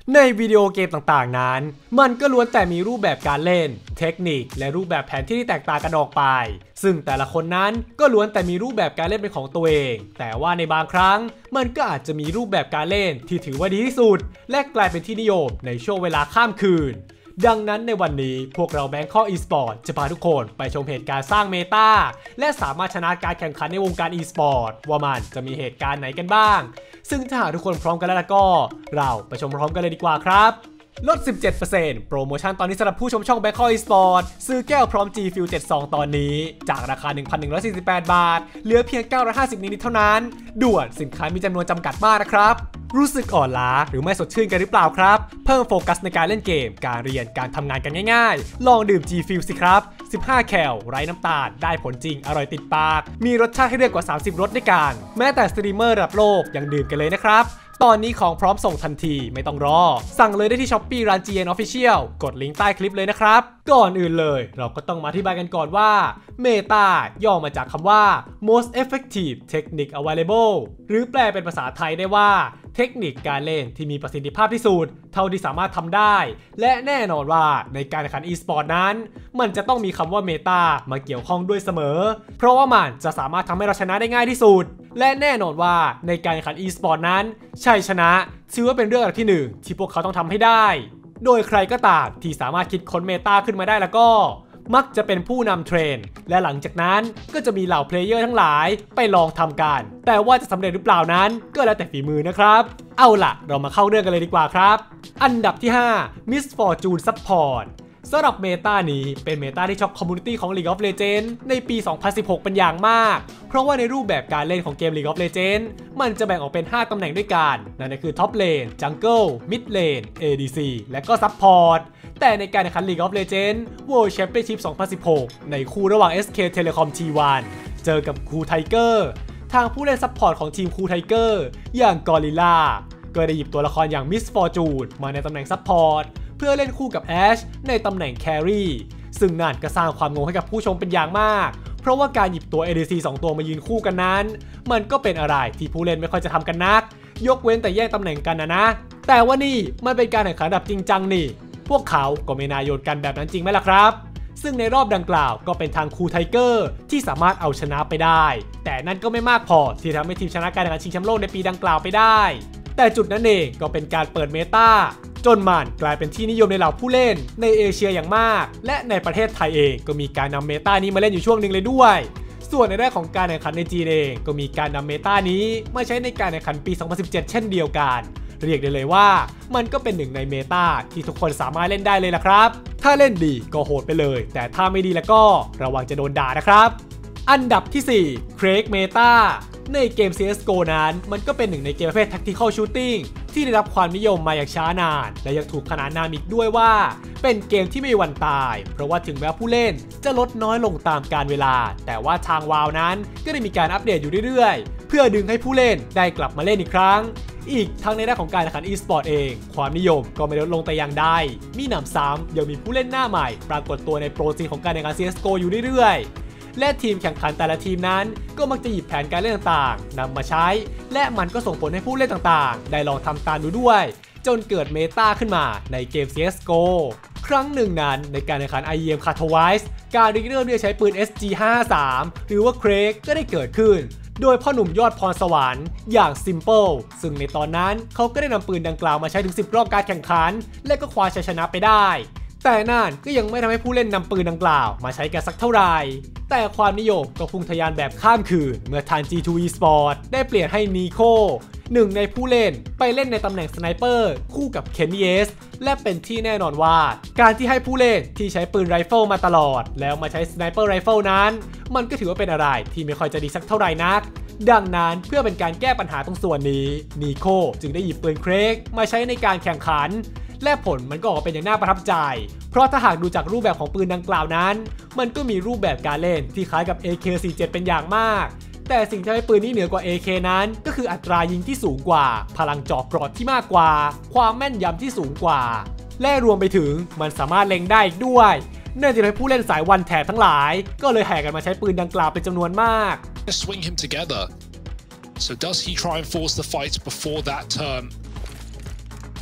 ในวิดีโอเกมต่างๆนั้นมันก็ล้วนแต่มีรูปแบบการเล่นเทคนิคและรูปแบบแผนที่แตกต่างกันออกไปซึ่งแต่ละคนนั้นก็ล้วนแต่มีรูปแบบการเล่นเป็นของตัวเองแต่ว่าในบางครั้งมันก็อาจจะมีรูปแบบการเล่นที่ถือว่าดีที่สุดและกลายเป็นที่นิยมในช่วงเวลาข้ามคืนดังนั้นในวันนี้พวกเรา Bangkok Esports จะพาทุกคนไปชมเหตุการณ์สร้างเมตาและสามารถชนะการแข่งขันในวงการ Esports ว่ามันจะมีเหตุการณ์ไหนกันบ้างซึ่งถ้าหากทุกคนพร้อมกันแล้วก็เราไปชมพร้อมกันเลยดีกว่าครับลด 17% โปรโมชั่นตอนนี้สำหรับผู้ชมช่อง Bangkok Esports ซื้อแก้วพร้อม G Fuel 72 ตอนนี้จากราคา 1,148 บาทเหลือเพียง 950 นิดๆเท่านั้นด่วนสินค้ามีจำนวนจำกัดมากนะครับรู้สึกอ่อนล้าหรือไม่สดชื่นกันหรือเปล่าครับเพิ่มโฟกัสในการเล่นเกมการเรียนการทำงานกันง่ายๆลองดื่ม G Fuel สิครับ15 แคลไร้น้ำตาลได้ผลจริงอร่อยติดปากมีรสชาติให้เลือกกว่า30รสด้วยกันแม้แต่สตรีมเมอร์ระดับโลกยังดื่มกันเลยนะครับตอนนี้ของพร้อมส่งทันทีไม่ต้องรอสั่งเลยได้ที่ Shopee ร้าน GN Official กดลิงก์ใต้คลิปเลยนะครับก่อนอื่นเลยเราก็ต้องมาอธิบายกันก่อนว่า Meta ย่อมาจากคำว่า Most Effective Technique Available หรือแปลเป็นภาษาไทยได้ว่าเทคนิคการเล่นที่มีประสิทธิภาพที่สุดเท่าที่สามารถทำได้และแน่นอนว่าในการแข่งขัน e-sport นั้นมันจะต้องมีคำว่า Meta มาเกี่ยวข้องด้วยเสมอเพราะว่ามันจะสามารถทำให้เราชนะได้ง่ายที่สุดและแน่นอนว่าในการแข่งขัน e-sport นั้นชัยชนะถือว่าเป็นเรื่องอันดับที่1ที่พวกเขาต้องทำให้ได้โดยใครก็ตามที่สามารถคิดค้น Meta ขึ้นมาได้แล้วก็มักจะเป็นผู้นำเทรนด์และหลังจากนั้นก็จะมีเหล่าเพลเยอร์ทั้งหลายไปลองทำกันแต่ว่าจะสำเร็จหรือเปล่านั้นก็แล้วแต่ฝีมือนะครับเอาล่ะเรามาเข้าเรื่องกันเลยดีกว่าครับอันดับที่5 Miss Fortune Support สำหรับเมตานี้เป็นเมตาที่ช็อกคอมมูนิตี้ของ League of Legends ในปี 2016 เป็นอย่างมากเพราะว่าในรูปแบบการเล่นของเกม League of Legends มันจะแบ่งออกเป็น5ตำแหน่งด้วยกันนั่นก็คือ Top Lane Jungle Mid Lane ADC และก็ Support แต่ในการแข่งขัน League of Legends World Championship 2016 ในคู่ระหว่าง SK Telecom T1 เจอกับคูไทเกอร์ทางผู้เล่นซัพพอร์ตของทีมคูไทเกอร์อย่างกอริลลาก็ได้หยิบตัวละครอย่าง Miss Fortune มาในตำแหน่งซัพพอร์ตเพื่อเล่นคู่กับแอชในตำแหน่งแครี่ซึ่งนั่นก็สร้างความงงให้กับผู้ชมเป็นอย่างมากเพราะว่าการหยิบตัว ADC 2 ตัวมายืนคู่กันนั้นมันก็เป็นอะไรที่ผู้เล่นไม่ค่อยจะทำกันนักยกเว้นแต่แย่งตำแหน่งกันนะแต่ว่านี่มันเป็นการแข่งขันแบบจริงจังนี่พวกเขาก็ไม่น่าโยนกันแบบนั้นจริงไหมล่ะครับซึ่งในรอบดังกล่าวก็เป็นทางคูไทเกอร์ที่สามารถเอาชนะไปได้แต่นั่นก็ไม่มากพอที่ทำให้ทีมชนะการแข่งขันชิงแชมป์โลกในปีดังกล่าวไปได้แต่จุดนั้นเองก็เป็นการเปิดเมตาจนมันกลายเป็นที่นิยมในเหล่าผู้เล่นในเอเชียอย่างมากและในประเทศไทยเองก็มีการนำเมตานี้มาเล่นอยู่ช่วงหนึ่งเลยด้วยส่วนในด้านของการแข่งขันในจีนเองก็มีการนำเมตานี้มาใช้ในการแข่งขันปี 2017 เช่นเดียวกันเรียกได้เลยว่ามันก็เป็นหนึ่งในเมตาที่ทุกคนสามารถเล่นได้เลยล่ะครับถ้าเล่นดีก็โหดไปเลยแต่ถ้าไม่ดีแล้วก็ระวังจะโดนด่านะครับอันดับที่4 Craig Meta ในเกม CSGO นั้นมันก็เป็นหนึ่งในเกมประเภท Tactical Shooting ที่ได้รับความนิยมมาอย่างช้านานและยังถูกขนานนามอีกด้วยว่าเป็นเกมที่ไม่มีวันตายเพราะว่าถึงแม้ผู้เล่นจะลดน้อยลงตามกาลเวลาแต่ว่าทางวาวนั้นก็ได้มีการอัปเดตอยู่เรื่อยๆเพื่อดึงให้ผู้เล่นได้กลับมาเล่นอีกครั้งอีกทั้งในด้านของการแข่งขัน e-sport เองความนิยมก็ไม่ลดลงแต่อย่างใดมีหนำซ้ำยังมีผู้เล่นหน้าใหม่ปรากฏตัวในโปรซีนของการแข่งขัน CSGO อยู่เรื่อยๆและทีมแข่งขันแต่ละทีมนั้นก็มักจะหยิบแผนการเล่นต่างๆนำมาใช้และมันก็ส่งผลให้ผู้เล่นต่างๆได้ลองทำตามดูด้วยจนเกิดเมตาขึ้นมาในเกม CSGO ครั้งหนึ่งนั้นในการแข่งขัน IEM Katowice การริเริ่มที่ใช้ปืน SG-53 หรือว่า Craig ก็ได้เกิดขึ้นโดยพ่อหนุ่มยอดพรสวรรค์อย่าง Simple ซึ่งในตอนนั้นเขาก็ได้นำปืนดังกล่าวมาใช้ถึง10รอบการแข่งขันและก็คว้าชัยชนะไปได้แต่นั่นก็ยังไม่ทำให้ผู้เล่นนำปืนดังกล่าวมาใช้กันสักเท่าไหร่แต่ความนิยมก็พุ่งทะยานแบบข้ามคืนเมื่อทาง G2 Esports ได้เปลี่ยนให้นีโคหนึ่งในผู้เล่นไปเล่นในตำแหน่งสไนเปอร์คู่กับเคนนีเอสและเป็นที่แน่นอนว่าการที่ให้ผู้เล่นที่ใช้ปืนไรเฟิลมาตลอดแล้วมาใช้สไนเปอร์ไรเฟิลนั้นมันก็ถือว่าเป็นอะไรที่ไม่ค่อยจะดีสักเท่าไหร่นักดังนั้นเพื่อเป็นการแก้ปัญหาตรงส่วนนี้นีโคจึงได้หยิบปืนเครกมาใช้ในการแข่งขันและผลมันก็ออกเป็นอย่างน่าประทับใจเพราะถ้าหากดูจากรูปแบบของปืนดังกล่าวนั้นมันก็มีรูปแบบการเล่นที่คล้ายกับ AK47 เป็นอย่างมากแต่สิ่งที่ให้ปืนนี้เหนือกว่า AK นั้นก็คืออัตรายิงที่สูงกว่าพลังเจาะเกราะที่มากกว่าความแม่นยำที่สูงกว่าและรวมไปถึงมันสามารถเล็งได้อีกด้วยเนื่องจากให้ผู้เล่นสายวันแถบทั้งหลายก็เลยแห่กันมาใช้ปืนดังกล่าวเป็นจำนวนมาก Swing him together. So does he try and force the fight before that turn?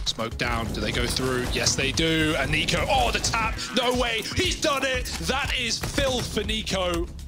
Smoke down. Do they go through? Yes, they do. And Nico. Oh, the tap. No way. He's done it. That is filth for Nico.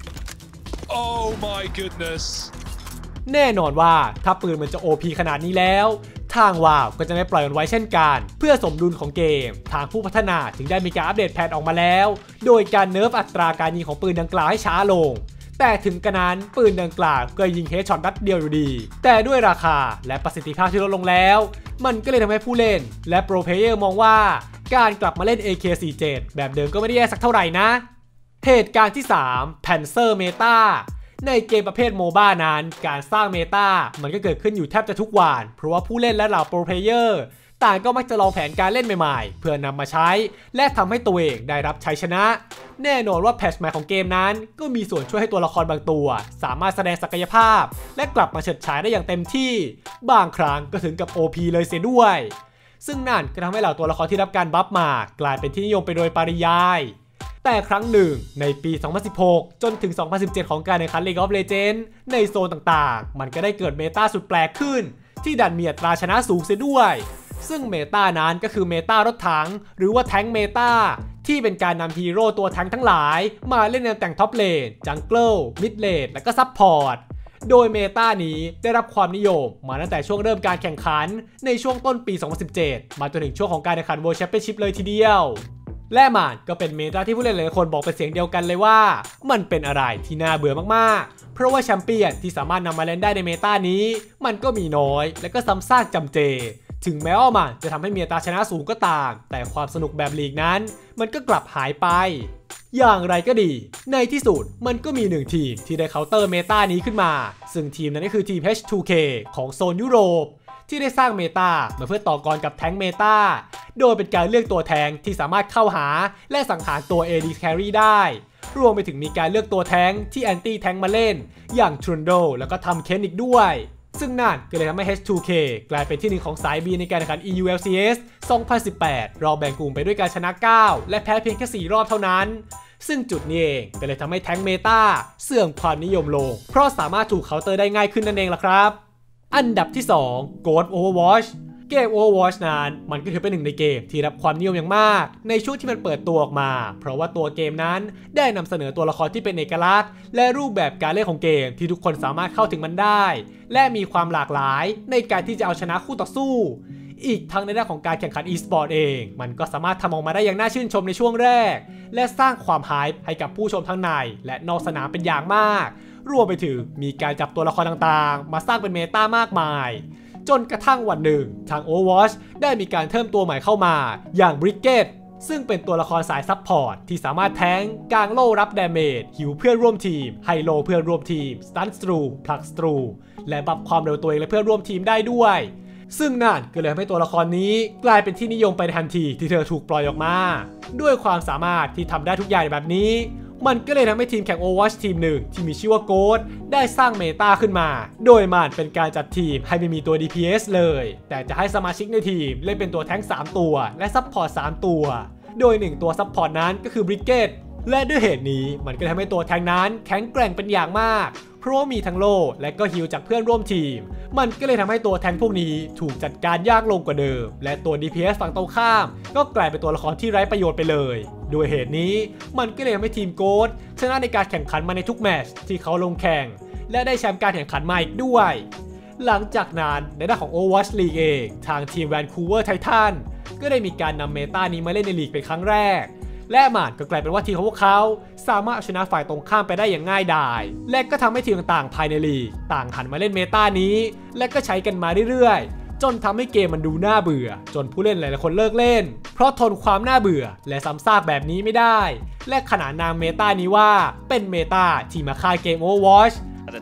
Oh my goodness. แน่นอนว่าถ้าปืนมันจะ OP ขนาดนี้แล้วทางวาวก็จะไม่ปล่อยมันไว้เช่นกันเพื่อสมดุลของเกมทางผู้พัฒนาถึงได้มีการอัปเดตแพทออกมาแล้วโดยการเนิร์ฟอัตราการยิงของปืนดังกล่าวให้ช้าลงแต่ถึงกระนั้นปืนดังกล่าวก็ยิงเฮดช็อตนัดเดียวอยู่ดีแต่ด้วยราคาและประสิทธิภาพที่ลดลงแล้วมันก็เลยทำให้ผู้เล่นและโปรเพลเยอร์มองว่าการกลับมาเล่น AK47 แบบเดิมก็ไม่ได้แย่สักเท่าไหร่นะเหตุการณ์ที่3 Panzer Meta ในเกมประเภทโมบ้านั้นการสร้างเมตามันก็เกิดขึ้นอยู่แทบจะทุกวันเพราะว่าผู้เล่นและเหล่าโปรเพลเยอร์ต่างก็มักจะลองแผนการเล่นใหม่ๆเพื่อนำมาใช้และทำให้ตัวเองได้รับชัยชนะแน่นอนว่าแพทช์ใหม่ของเกมนั้นก็มีส่วนช่วยให้ตัวละครบางตัวสามารถแสดงศักยภาพและกลับมาเฉิดฉายได้อย่างเต็มที่บางครั้งก็ถึงกับ OP เลยเสียด้วยซึ่งนั่นก็ทำให้เหล่าตัวละครที่รับการบัฟมากลายเป็นที่นิยมไปโดยปริยายแต่ครั้งหนึ่งในปี 2016 จนถึง 2017 ของการแข่งขัน League of Legends ในโซนต่างๆมันก็ได้เกิดเมตาสุดแปลกขึ้นที่ดันมีอัตราชนะสูงเสียด้วยซึ่งเมตานั้นก็คือเมตารถถังหรือว่าแทงค์เมตาที่เป็นการนำฮีโร่ตัวแทงค์ทั้งหลายมาเล่นในตำแหน่งท็อปเลนจังเกิลมิดเลนและก็ซัพพอร์ตโดยเมตานี้ได้รับความนิยมมาตั้งแต่ช่วงเริ่มการแข่งขันในช่วงต้นปี 2017 มาจนถึงช่วงของการแข่งขัน World Championship เลยทีเดียวและมันก็เป็นเมตาที่ผู้เล่นหลายคนบอกเป็นเสียงเดียวกันเลยว่ามันเป็นอะไรที่น่าเบื่อมากๆเพราะว่าแชมเปี้ยนที่สามารถนำมาเล่นได้ในเมตานี้มันก็มีน้อยและก็ซ้ำซากจำเจถึงแม้ว่ามันจะทำให้เมตาชนะสูงก็ตามแต่ความสนุกแบบลีกนั้นมันก็กลับหายไปอย่างไรก็ดีในที่สุดมันก็มีหนึ่งทีมที่ได้เคาน์เตอร์เมตานี้ขึ้นมาซึ่งทีมนั้นก็คือทีม H2K ของโซนยุโรปที่ได้สร้างเมตามาเพื่อต่อกรกับแทงค์เมตาโดยเป็นการเลือกตัวแทงที่สามารถเข้าหาและสังหารตัว AD Carry ได้รวมไปถึงมีการเลือกตัวแทงที่แอนตี้แทงค์มาเล่นอย่างทรุนโดแล้วก็ทำเคนอีกด้วยซึ่งนั่นก็เลยทำให้ H2K กลายเป็นที่หนึ่งของสาย B ในการแข่งขัน EULCS 2018 รอบแบ่งกลุ่มไปด้วยการชนะ 9 และแพ้เพียงแค่ 4 รอบเท่านั้นซึ่งจุดนี้เองก็เลยทำให้แทงค์เมตาเสื่อมความนิยมลงเพราะสามารถถูกเคาน์เตอร์ได้ง่ายขึ้นนั่นเองล่ะครับอันดับที่2 Ghost Overwatch เกม Overwatch นั้นมันก็ถือเป็นหนึ่งในเกมที่รับความนิยมอย่างมากในช่วงที่มันเปิดตัวออกมาเพราะว่าตัวเกมนั้นได้นำเสนอตัวละครที่เป็นเอกลักษณ์และรูปแบบการเล่นของเกมที่ทุกคนสามารถเข้าถึงมันได้และมีความหลากหลายในการที่จะเอาชนะคู่ต่อสู้อีกทั้งในด้านของการแข่งขัน e-sport เองมันก็สามารถทำออกมาได้อย่างน่าชื่นชมในช่วงแรกและสร้างความไฮป์ให้กับผู้ชมทั้งในและนอกสนามเป็นอย่างมากรวมไปถึงมีการจับตัวละครต่างๆมาสร้างเป็นเมตามากมายจนกระทั่งวันหนึ่งทาง Overwatch ได้มีการเพิ่มตัวใหม่เข้ามาอย่าง Bricket ซึ่งเป็นตัวละครสายซัพพอร์ตที่สามารถแทงกางโล่รับดาเมจหิวเพื่อนร่วมทีมไฮโลเพื่อนร่วมทีมสตันสตรูผลักสตรูและบัฟความเร็วตัวเองและเพื่อนร่วมทีมได้ด้วยซึ่งนั่นก็เลยทำให้ตัวละครนี้กลายเป็นที่นิยมไปในทันทีที่เธอถูกปล่อยออกมาด้วยความสามารถที่ทำได้ทุกอย่างแบบนี้มันก็เลยทำให้ทีมแข่ง Overwatch ทีมหนึ่งที่มีชื่อว่า Ghost ได้สร้างเมตาขึ้นมาโดยมันเป็นการจัดทีมให้ไม่มีตัว DPS เลยแต่จะให้สมาชิกในทีมเล่นเป็นตัวแทงค์3ตัวและซัพพอร์ต3ตัวโดย1ตัวซัพพอร์ตนั้นก็คือ Bricket และด้วยเหตุนี้มันก็ทำให้ตัวแทงค์นั้นแข็งแกร่งเป็นอย่างมากเพราะว่ามีทั้งโล่และก็ฮีลจากเพื่อนร่วมทีมมันก็เลยทำให้ตัวแทงค์พวกนี้ถูกจัดการยากลงกว่าเดิมและตัว DPS ฝั่งตรงข้ามก็กลายเป็นตัวละครที่ไร้ประโยชน์ไปเลยด้วยเหตุนี้มันก็เลยทำให้ทีมโกสชนะในการแข่งขันมาในทุกแมตช์ที่เขาลงแข่งและได้แชมป์การแข่งขันมาอีกด้วยหลังจากนั้นในด้านของ Overwatch League เองทางทีม Vancouver Titan ก็ได้มีการนำเมตานี้มาเล่นในลีกเป็นครั้งแรกและมันก็กลายเป็นว่าทีมของพวกเขาสามารถเอาชนะฝ่ายตรงข้ามไปได้อย่างง่ายดายและก็ทำให้ทีมต่างๆภายในลีกต่างหันมาเล่นเมตานี้และก็ใช้กันมาเรื่อยๆจนทำให้เกมมันดูน่าเบื่อจนผู้เล่นหลายๆคนเลิกเล่นเพราะทนความน่าเบื่อและซ้ำซากแบบนี้ไม่ได้และขนานนามเมตานี้ว่าเป็นเมตาที่มาฆ่าเกม Overwatch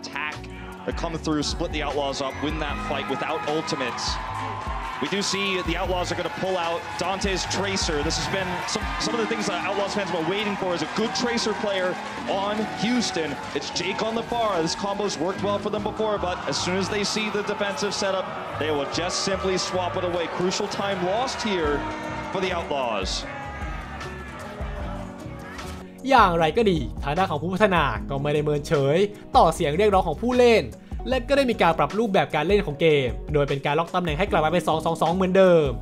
that come through, split the Outlaws up, win that fight without ultimates. We do see the Outlaws are going to pull out Dante's Tracer. This has been some of the things that Outlaws fans have been waiting for is a good Tracer player on Houston. It's Jake on the far. This combo's worked well for them before, but as soon as they see the defensive setup, they will just simply swap it away. Crucial time lost here for the Outlaws. อย่างไรก็ดีทางด้านของผู้พัฒนาก็ไม่ได้เมินเฉยต่อเสียงเรียกร้องของผู้เล่นและก็ได้มีการปรับรูปแบบการเล่นของเกมโดยเป็นการล็อกตำแหน่งให้กลับมาเป็น 2-2-2 เหมือนเดิม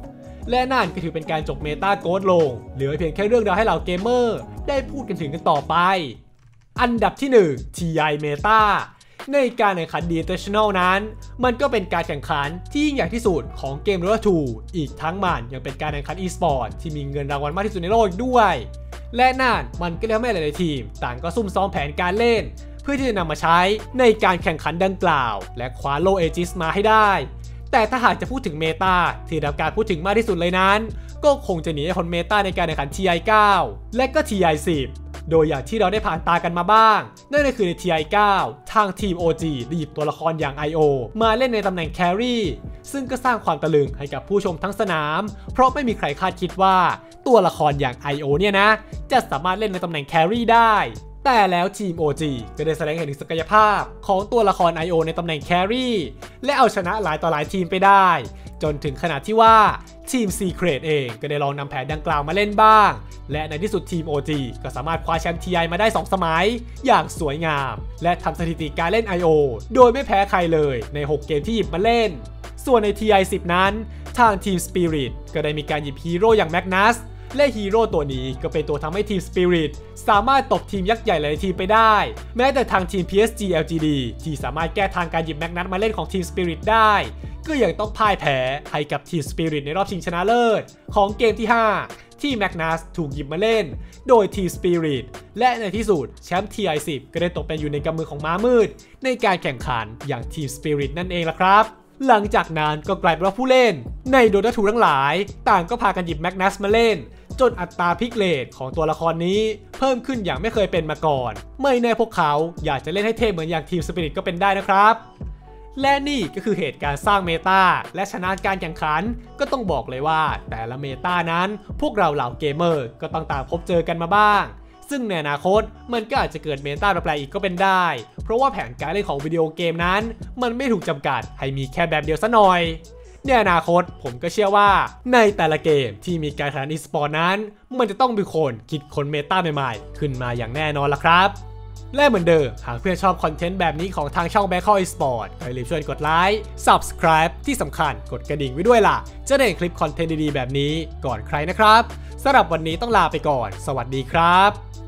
และนั่นก็ถือเป็นการจบเมตาโกดลงเหลือเพียงแค่เรื่องราวให้เหล่าเกมเมอร์ได้พูดกันถึงกันต่อไปอันดับที่1 TI Meta ในการแข่งขัน The International นั้นมันก็เป็นการแข่งขันที่ยิ่งใหญ่ที่สุดของเกม Dota 2 อีกทั้งมันยังเป็นการแข่งขัน e-sport ที่มีเงินรางวัลมากที่สุดในโลกด้วยและนั่นมันก็ทำให้หลายๆทีมต่างก็ซุ่มซ้อมแผนการเล่นเพื่อที่จะนำมาใช้ในการแข่งขันดังกล่าวและคว้าโล่เอจิสมาให้ได้แต่ถ้าหากจะพูดถึงเมตาที่ได้รับการพูดถึงมากที่สุดเลยนั้นก็คงจะหนีพ้นเมตาในการแข่งขัน TI 9 และก็ TI 10 โดยอย่างที่เราได้ผ่านตากันมาบ้างนั่นก็คือใน TI 9 ทางทีม OG ได้หยิบตัวละครอย่าง IO มาเล่นในตำแหน่งแครี่ซึ่งก็สร้างความตะลึงให้กับผู้ชมทั้งสนามเพราะไม่มีใครคาดคิดว่าตัวละครอย่าง IO เนี่ยนะจะสามารถเล่นในตำแหน่งแครี่ได้แต่แล้วทีม OG ก็ได้แสดงให้เห็นถึงศักยภาพของตัวละคร IO ในตำแหน่งแครี่และเอาชนะหลายต่อหลายทีมไปได้จนถึงขนาดที่ว่าทีม Secret เองก็ได้ลองนำแผนดังกล่าวมาเล่นบ้างและในที่สุดทีม OG ก็สามารถคว้าแชมป์ TI มาได้2สมัยอย่างสวยงามและทำสถิติการเล่น IO โดยไม่แพ้ใครเลยใน6เกมที่หยิบมาเล่นส่วนใน TI 10 นั้นทางทีม Spirit ก็ได้มีการหยิบฮีโร่อย่าง Magnusและฮีโร่ตัวนี้ก็เป็นตัวทำให้ทีม Spirit สามารถตบทีมยักษ์ใหญ่หลายทีมไปได้แม้แต่ทางทีม PSG LGD ที่สามารถแก้ทางการหยิบแมกนัสมาเล่นของทีม Spirit ได้ก็ยังต้องพ่ายแพ้ให้กับทีม Spirit ในรอบชิงชนะเลิศของเกมที่5ที่แมกนัสถูกหยิบมาเล่นโดยทีม Spirit และในที่สุดแชมป์ TI 10ก็ได้ตกเป็นอยู่ในกำมือของม้ามืดในการแข่งขันอย่างทีม Spirit นั่นเองล่ะครับหลังจากนั้นก็กลายเป็นว่าผู้เล่นใน Dota 2 ทั้งหลายต่างก็พากันหยิบแมกนัสมาเล่นจนอัตราพิกเรทของตัวละครนี้เพิ่มขึ้นอย่างไม่เคยเป็นมาก่อนไม่แน่พวกเขาอยากจะเล่นให้เทพเหมือนอย่างทีม Spirit ก็เป็นได้นะครับและนี่ก็คือเหตุการณ์สร้างเมตาและชนะการแข่งขันก็ต้องบอกเลยว่าแต่ละเมตานั้นพวกเราเหล่าเกมเมอร์ก็ต่างพบเจอกันมาบ้างซึ่งในอนาคตมันก็อาจจะเกิดเมตาแปลกๆอีกก็เป็นได้เพราะว่าแผนการเล่นของวิดีโอเกมนั้นมันไม่ถูกจำกัดให้มีแค่แบบเดียวซะหน่อยในอนาคตผมก็เชื่อว่าในแต่ละเกมที่มีการแข่งขัน e-sport นั้นมันจะต้องมีคนคิดค้นเมตาใหม่ๆขึ้นมาอย่างแน่นอนล่ะครับและเหมือนเดิมหากเพื่อนชอบคอนเทนต์แบบนี้ของทางช่อง Bangkok Esport ก็อย่าลืมช่วยกดไลค์ Subscribe ที่สำคัญกดกระดิ่งไว้ด้วยล่ะจะได้เห็นคลิปคอนเทนต์ดีๆแบบนี้ก่อนใครนะครับสำหรับวันนี้ต้องลาไปก่อนสวัสดีครับ